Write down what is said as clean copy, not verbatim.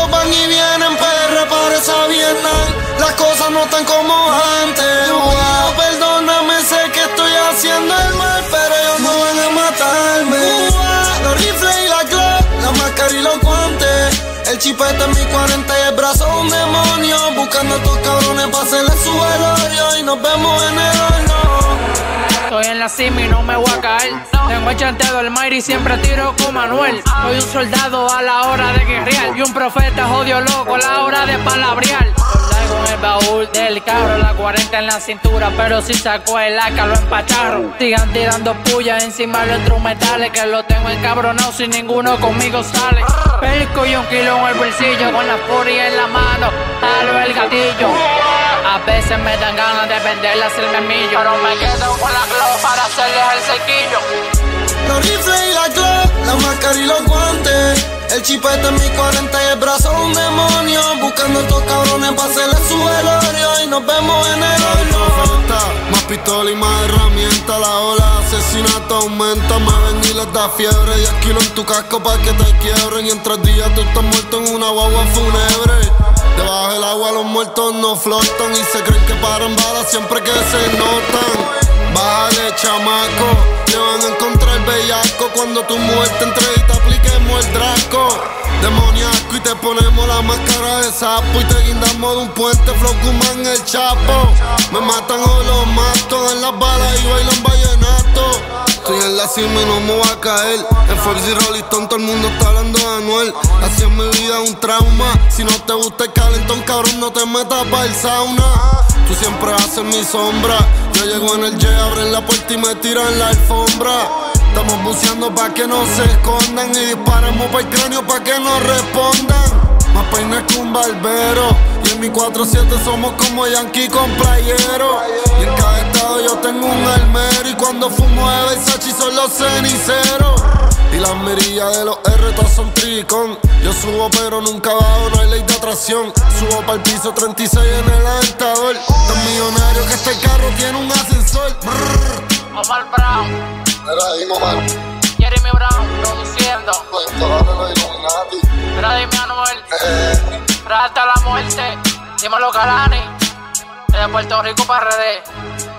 tiempos van y vienen, PR parece Vietnam. Las cosas no están como antes. Wow, perdóname, sé que estoy haciendo el mal, pero ellos no van a matarme. Los rifles y la Glock, la máscara y los guantes. El chipete en mi 40 y el brazo de un demonio. Buscando a estos cabrones para hacerle su velorio. Y nos vemos en el horno. Estoy en la cima y no me voy a caer. Tengo el chanteo del Mayri y siempre tiro con Manuel. Soy un soldado a la hora de guerrear y un profeta jodido loco a la hora de palabrear. Con el baúl del carro, la 40 en la cintura, pero si sacó el AK lo empacharro. Sigan tirando puya encima de los instrumentales, que lo tengo encabronado si ninguno conmigo sale. Perco y un kilo en el bolsillo, con la furia en la mano, jalo el gatillo. A veces me dan ganas de venderle a el memillo, pero me quedo con la Glock para hacerles el sequillo. Los rifles y la Glock, la máscara y los guantes. El chipete en mi 40 y el brazo de un demonio. Buscando a estos cabrones para hacerle su velorio. Y nos vemos en el horno. Más pistola y más herramientas. La ola de asesinato aumenta. Me ven y les da fiebre. 10 kilos en tu casco para que te quiebren. Y en 3 días tú estás muerto en una guagua fúnebre. Debajo del agua los muertos no flotan. Y se creen que paran balas siempre que se notan. Bájale, chamaco, te van a encontrar bellaco cuando tu muerte entre y te apliquemos el draco. Demoníaco y te ponemos la máscara de sapo y te guindamos de un puente, Flow Kuman el Chapo. Me matan o los mato, en las balas y bailan vallenato. Estoy en la cima y no me voy a caer. En Fox y Rolling Stone todo el mundo está hablando de Anuel. Así es mi vida, un trauma. Si no te gusta el calentón, cabrón, no te metas pa' el sauna. Tú siempre vas a ser mi sombra. Yo llego en el jet, abren la puerta y me tiran la alfombra. Estamos buceando pa' que no se escondan y disparamos pa' el cráneo pa' que no respondan. Más peines que un barbero y en mi 4-7 somos como Yankee con playero. Y en cada estado yo tengo un almero y cuando fumo de Versace son los ceniceros. Y las mirillas de los R todas son tricón. Yo subo pero nunca bajo, no hay ley de atracción. Subo pa'l piso 36 en el aventador. Tan millonario que este carro tiene un ascensor. Omar Brown, Mira, dime, Omar. Jeremy Brown produciendo. Pues todavía los Illuminati. Mira, dime Anuel, hasta la muerte. Dímelo Galani, de Puerto Rico para RD.